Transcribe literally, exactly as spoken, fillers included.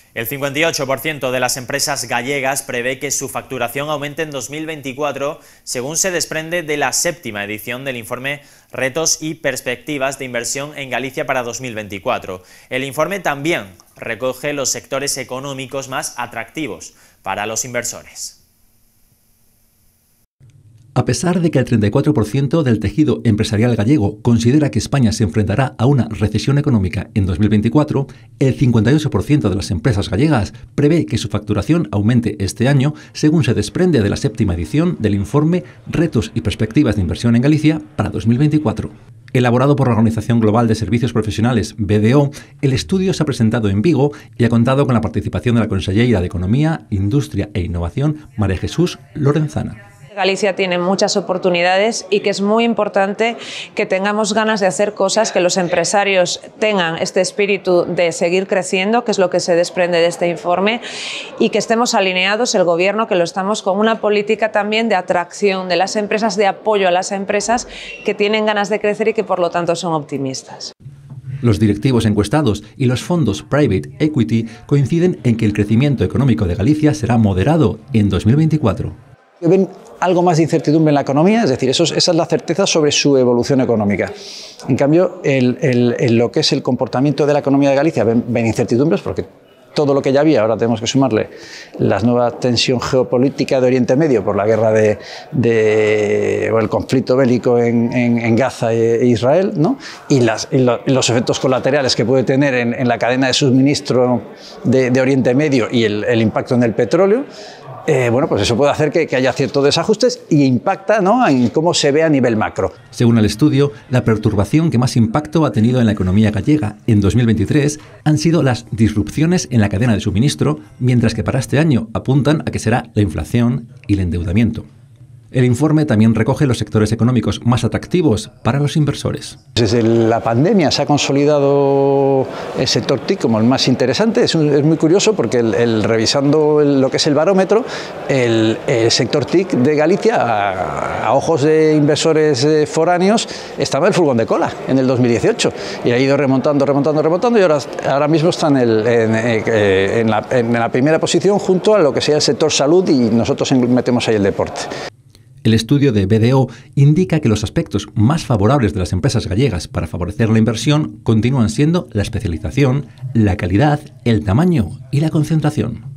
El cincuenta y ocho por ciento de las empresas gallegas prevé que su facturación aumente en dos mil veinticuatro, según se desprende de la séptima edición del informe Retos y Perspectivas de Inversión en Galicia para dos mil veinticuatro. El informe también recoge los sectores económicos más atractivos para los inversores. A pesar de que el treinta y cuatro por ciento del tejido empresarial gallego considera que España se enfrentará a una recesión económica en dos mil veinticuatro, el cincuenta y ocho por ciento de las empresas gallegas prevé que su facturación aumente este año, según se desprende de la séptima edición del informe Retos y Perspectivas de Inversión en Galicia para dos mil veinticuatro. Elaborado por la Organización Global de Servicios Profesionales, B D O, el estudio se ha presentado en Vigo y ha contado con la participación de la Conselleira de Economía, Industria e Innovación, María Jesús Lorenzana. Galicia tiene muchas oportunidades y que es muy importante que tengamos ganas de hacer cosas, que los empresarios tengan este espíritu de seguir creciendo, que es lo que se desprende de este informe, y que estemos alineados, el Gobierno, que lo estamos con una política también de atracción de las empresas, de apoyo a las empresas que tienen ganas de crecer y que por lo tanto son optimistas. Los directivos encuestados y los fondos Private Equity coinciden en que el crecimiento económico de Galicia será moderado en dos mil veinticuatro. Ven algo más de incertidumbre en la economía, es decir, eso es, esa es la certeza sobre su evolución económica. En cambio, el, el, el, lo que es el comportamiento de la economía de Galicia ven, ven incertidumbres porque todo lo que ya había, ahora tenemos que sumarle la nueva tensión geopolítica de Oriente Medio por la guerra de, de o el conflicto bélico en, en, en Gaza e Israel, ¿no? y, las, y, lo, y los efectos colaterales que puede tener en, en la cadena de suministro de, de Oriente Medio y el, el impacto en el petróleo. Eh, bueno, pues eso puede hacer que, que haya ciertos desajustes y impacta, ¿no?, en cómo se ve a nivel macro. Según el estudio, la perturbación que más impacto ha tenido en la economía gallega en dos mil veintitrés han sido las disrupciones en la cadena de suministro, mientras que para este año apuntan a que será la inflación y el endeudamiento. El informe también recoge los sectores económicos más atractivos para los inversores. Desde la pandemia se ha consolidado el sector T I C como el más interesante. Es, un, es muy curioso porque el, el, revisando el, lo que es el barómetro, el, el sector T I C de Galicia, a, a ojos de inversores eh, foráneos, estaba el furgón de cola en el dos mil dieciocho y ha ido remontando, remontando, remontando y ahora, ahora mismo está en, el, en, eh, en, la, en la primera posición junto a lo que sea el sector salud y nosotros metemos ahí el deporte. El estudio de B D O indica que los aspectos más favorables de las empresas gallegas para favorecer la inversión continúan siendo la especialización, la calidad, el tamaño y la concentración.